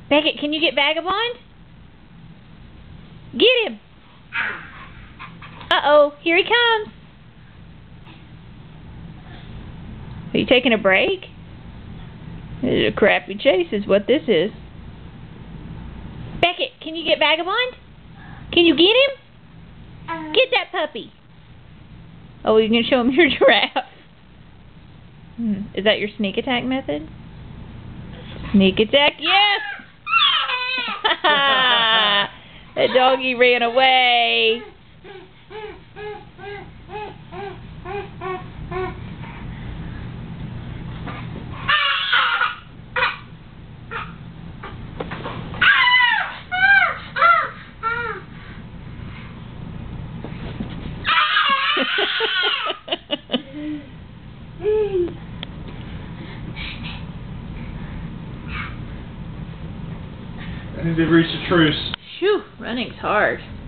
Beckett, can you get Vagabond? Get him! Uh-oh, here he comes. Are you taking a break? This is a crappy chase is what this is. Beckett, can you get Vagabond? Can you get him? Get that puppy. Oh, you're going to show him your giraffe. Is that your sneak attack method? Sneak attack, yes! That doggy ran away. I need to reach a truce. Phew, running's hard.